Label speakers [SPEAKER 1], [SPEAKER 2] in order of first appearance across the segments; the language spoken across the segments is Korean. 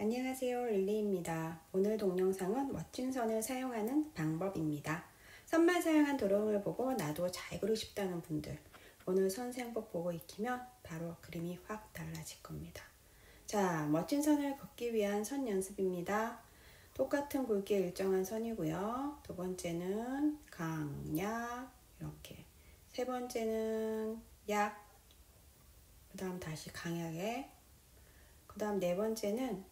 [SPEAKER 1] 안녕하세요, 릴리입니다. 오늘 동영상은 멋진 선을 사용하는 방법입니다. 선만 사용한 도형을 보고 나도 잘 그리고 싶다는 분들, 오늘 선생법 보고 익히면 바로 그림이 확 달라질 겁니다. 자, 멋진 선을 긋기 위한 선 연습입니다. 똑같은 굵기의 일정한 선이고요. 두 번째는 강약, 이렇게. 세 번째는 약, 그 다음 다시 강약에, 그 다음 네 번째는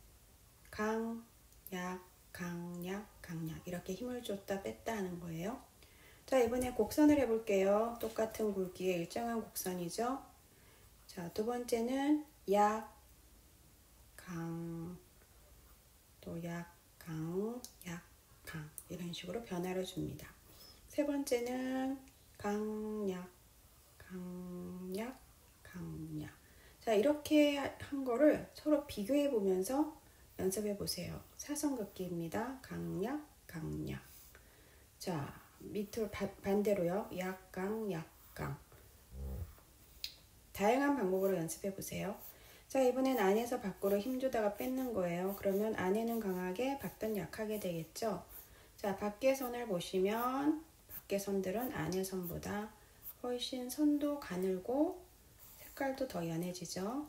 [SPEAKER 1] 강약, 강약, 강약 이렇게 힘을 줬다 뺐다 하는 거예요. 자, 이번에 곡선을 해볼게요. 똑같은 굵기의 일정한 곡선이죠. 자, 두 번째는 약, 강, 또 약, 강, 약, 강 이런 식으로 변화를 줍니다. 세 번째는 강약, 강약, 강약. 자, 이렇게 한 거를 서로 비교해 보면서 연습해 보세요. 사선 긋기입니다. 강약, 강약. 자, 밑으로 반대로요. 약강, 약강. 다양한 방법으로 연습해 보세요. 자, 이번엔 안에서 밖으로 힘주다가 뺏는 거예요. 그러면 안에는 강하게, 밖은 약하게 되겠죠. 자, 밖의 선을 보시면 밖의 선들은 안의 선보다 훨씬 선도 가늘고 색깔도 더 연해지죠.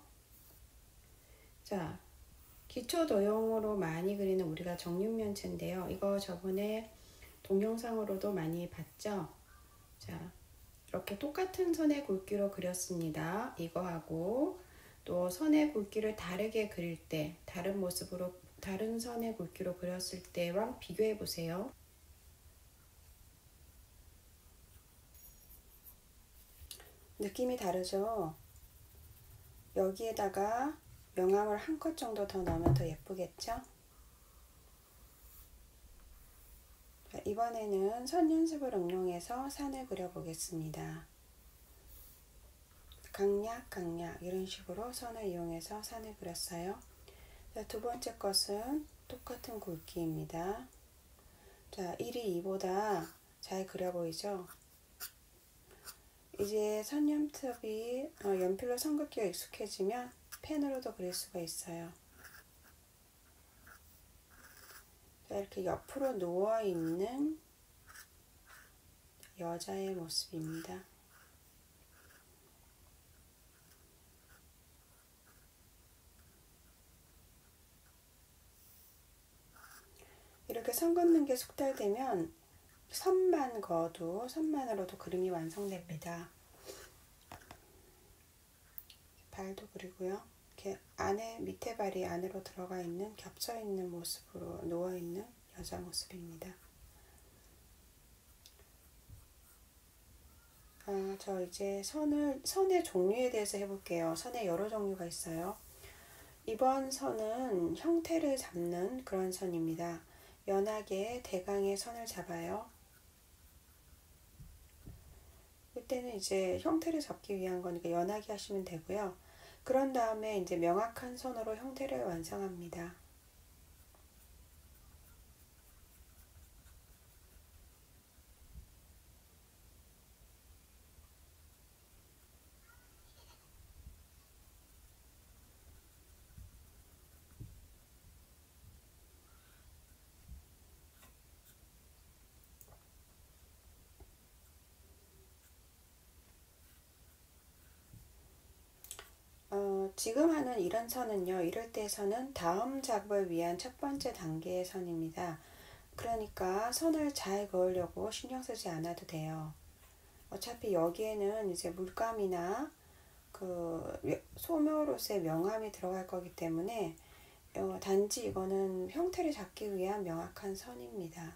[SPEAKER 1] 자, 기초 도형으로 많이 그리는 우리가 정육면체인데요. 이거 저번에 동영상으로도 많이 봤죠. 자, 이렇게 똑같은 선의 굵기로 그렸습니다. 이거하고 또 선의 굵기를 다르게 그릴 때, 다른 모습으로 다른 선의 굵기로 그렸을 때랑 비교해 보세요. 느낌이 다르죠? 여기에다가 명암을 한 컷 정도 더 넣으면 더 예쁘겠죠? 자, 이번에는 선 연습을 응용해서 산을 그려보겠습니다. 강약, 강약 이런 식으로 선을 이용해서 산을 그렸어요. 자, 두 번째 것은 똑같은 굵기입니다. 자, 1이 2보다 잘 그려 보이죠? 이제 선 연습이 연필로 선 긋기가 익숙해지면 펜으로도 그릴 수가 있어요. 자, 이렇게 옆으로 누워있는 여자의 모습입니다. 이렇게 선 긋는 게 숙달되면 선만 그어도 선만으로도 그림이 완성됩니다. 발도 그리고요. 이렇게 안에 밑에 발이 안으로 들어가 있는 겹쳐 있는 모습으로 누워 있는 여자 모습입니다. 저 이제 선의 종류에 대해서 해볼게요. 선에 여러 종류가 있어요. 이번 선은 형태를 잡는 그런 선입니다. 연하게 대강의 선을 잡아요. 이때는 이제 형태를 잡기 위한 거니까 연하게 하시면 되고요. 그런 다음에 이제 명확한 선으로 형태를 완성합니다. 지금 하는 이런 선은요, 이럴 때 선은 다음 작업을 위한 첫 번째 단계의 선입니다. 그러니까 선을 잘 그으려고 신경 쓰지 않아도 돼요. 어차피 여기에는 이제 물감이나 그 소묘로서의 명암이 들어갈 거기 때문에 단지 이거는 형태를 잡기 위한 명확한 선입니다.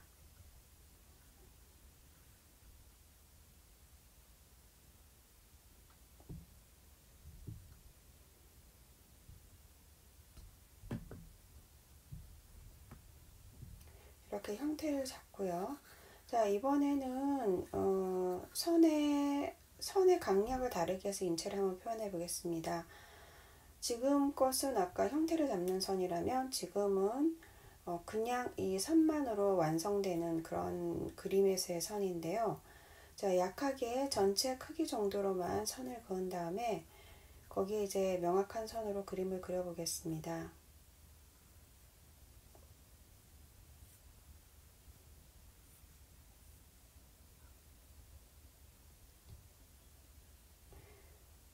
[SPEAKER 1] 이렇게 형태를 잡고요. 자, 이번에는 선의 강약을 다르게 해서 인체를 한번 표현해 보겠습니다. 지금 것은 아까 형태를 잡는 선이라면 지금은 그냥 이 선만으로 완성되는 그런 그림에서의 선인데요. 자, 약하게 전체 크기 정도로만 선을 그은 다음에 거기에 이제 명확한 선으로 그림을 그려보겠습니다.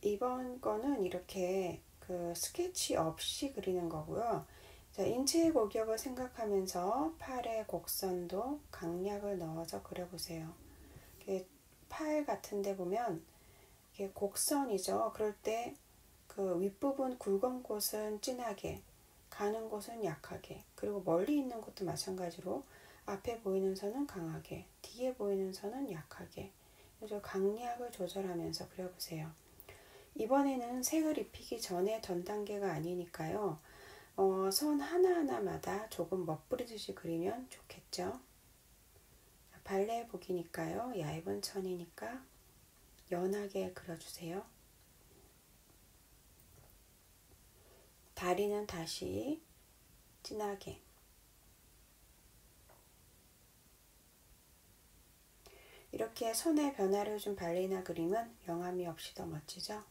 [SPEAKER 1] 이번 거는 이렇게 그 스케치 없이 그리는 거고요. 자, 인체의 골격을 생각하면서 팔의 곡선도 강약을 넣어서 그려보세요. 팔 같은 데 보면 이게 곡선이죠. 그럴 때 그 윗부분 굵은 곳은 진하게, 가는 곳은 약하게, 그리고 멀리 있는 곳도 마찬가지로 앞에 보이는 선은 강하게, 뒤에 보이는 선은 약하게, 그래서 강약을 조절하면서 그려보세요. 이번에는 색을 입히기 전에 전 단계가 아니니까요. 선 하나하나마다 조금 멋부리듯이 그리면 좋겠죠. 발레복이니까요. 얇은 천이니까 연하게 그려주세요. 다리는 다시 진하게. 이렇게 손의 변화를 준 발레리나 그림은 영암이 없이 더 멋지죠?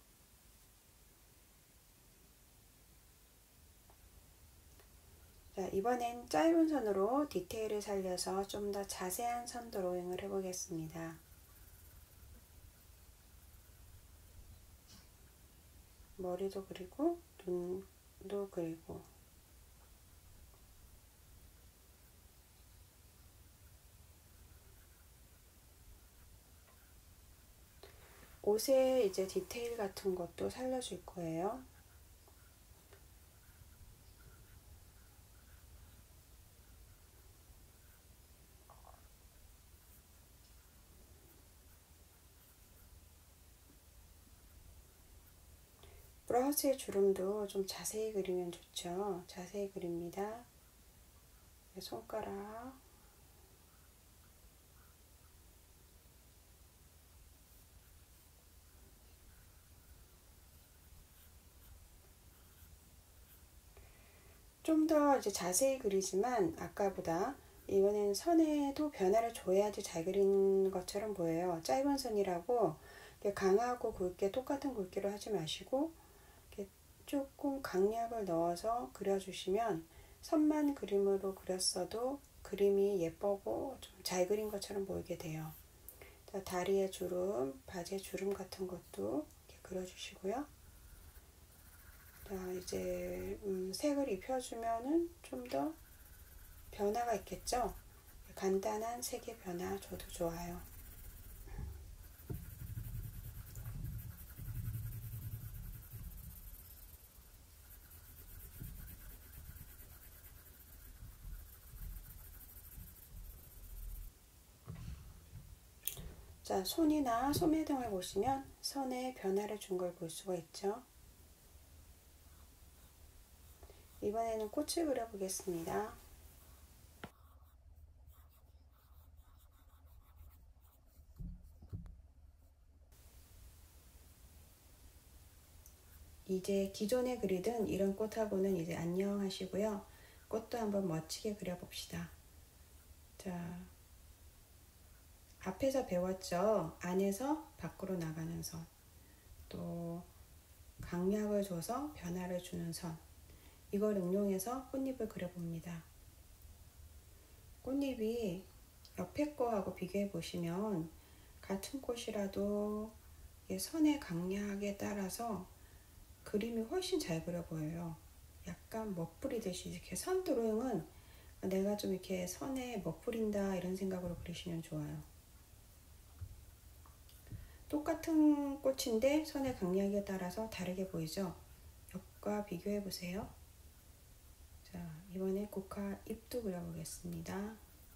[SPEAKER 1] 자, 이번엔 짧은 선으로 디테일을 살려서 좀 더 자세한 선 드로잉을 해보겠습니다. 머리도 그리고 눈도 그리고 옷에 이제 디테일 같은 것도 살려줄 거예요. 브라우스의 주름도 좀 자세히 그리면 좋죠. 자세히 그립니다. 손가락, 좀 더 이제 자세히 그리지만 아까보다 이번엔 선에도 변화를 줘야지 잘 그린 것처럼 보여요. 짧은 선이라고 강하고 굵게 똑같은 굵기로 하지 마시고 이렇게 조금 강약을 넣어서 그려주시면 선만 그림으로 그렸어도 그림이 예쁘고 좀 잘 그린 것처럼 보이게 돼요. 자, 다리의 주름, 바지의 주름 같은 것도 이렇게 그려주시고요. 자, 이제 색을 입혀주면은 좀 더 변화가 있겠죠? 간단한 색의 변화 줘도 좋아요. 자, 손이나 소매등을 보시면 선에 변화를 준 걸 볼 수가 있죠. 이번에는 꽃을 그려보겠습니다. 이제 기존에 그리던 이런 꽃하고는 이제 안녕 하시고요. 꽃도 한번 멋지게 그려봅시다. 자, 앞에서 배웠죠. 안에서 밖으로 나가는 선, 또 강약을 줘서 변화를 주는 선, 이걸 응용해서 꽃잎을 그려봅니다. 꽃잎이 옆에 거하고 비교해 보시면 같은 꽃이라도 선의 강약에 따라서 그림이 훨씬 잘 그려 보여요. 약간 멋부리듯이 이렇게 선 드로잉은 내가 좀 이렇게 선에 멋부린다 이런 생각으로 그리시면 좋아요. 똑같은 꽃인데 선의 강약에 따라서 다르게 보이죠? 옆과 비교해 보세요. 자, 이번에 국화 잎도 그려보겠습니다.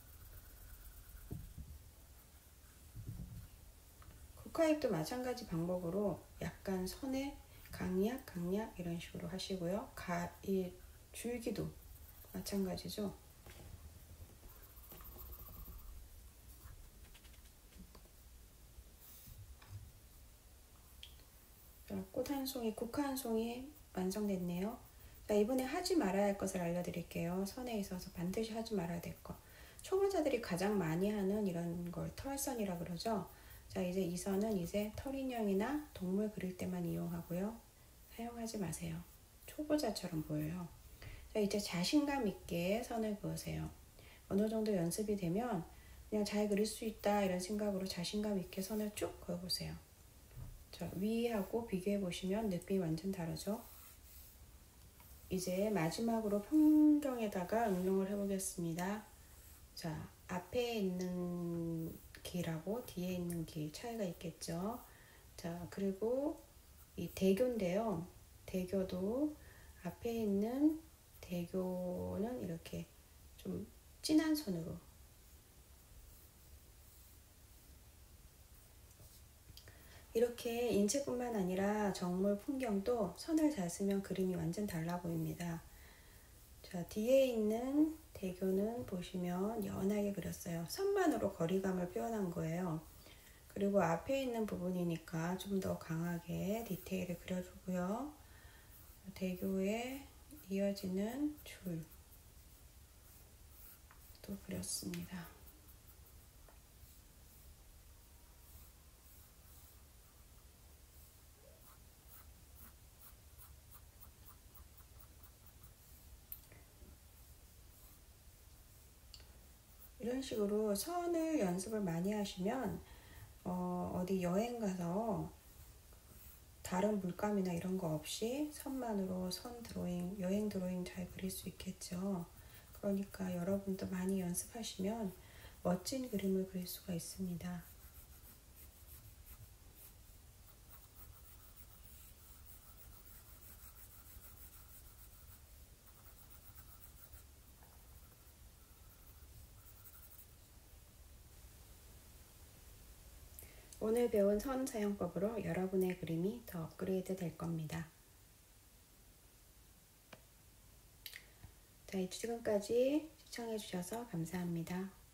[SPEAKER 1] 국화잎도 마찬가지 방법으로 약간 선에 강약 이런 식으로 하시고요. 이 줄기도 마찬가지죠. 꽃 한 송이, 국화 한 송이 완성됐네요. 자, 이번에 하지 말아야 할 것을 알려드릴게요. 선에 있어서 반드시 하지 말아야 될 것. 초보자들이 가장 많이 하는 이런 걸 털선이라 그러죠. 자, 이제 이 선은 이제 털인형이나 동물 그릴 때만 이용하고요. 사용하지 마세요. 초보자처럼 보여요. 자, 이제 자신감 있게 선을 그으세요. 어느 정도 연습이 되면 그냥 잘 그릴 수 있다 이런 생각으로 자신감 있게 선을 쭉 그어보세요. 자, 위하고 비교해 보시면 느낌이 완전 다르죠? 이제 마지막으로 풍경에다가 응용을 해 보겠습니다. 자, 앞에 있는 길하고 뒤에 있는 길 차이가 있겠죠? 자, 그리고 이 대교인데요. 대교도 앞에 있는 대교는 이렇게 좀 진한 선으로, 이렇게 인체뿐만 아니라 정물, 풍경도 선을 잘 쓰면 그림이 완전 달라 보입니다. 자, 뒤에 있는 대교는 보시면 연하게 그렸어요. 선만으로 거리감을 표현한 거예요. 그리고 앞에 있는 부분이니까 좀 더 강하게 디테일을 그려주고요. 대교에 이어지는 줄도 그렸습니다. 이런 식으로 선을 연습을 많이 하시면 어디 여행 가서 다른 물감이나 이런 거 없이 선만으로 선 드로잉, 여행 드로잉 잘 그릴 수 있겠죠. 그러니까 여러분도 많이 연습하시면 멋진 그림을 그릴 수가 있습니다. 오늘 배운 선 사용법으로 여러분의 그림이 더 업그레이드 될 겁니다. 자, 지금까지 시청해 주셔서 감사합니다.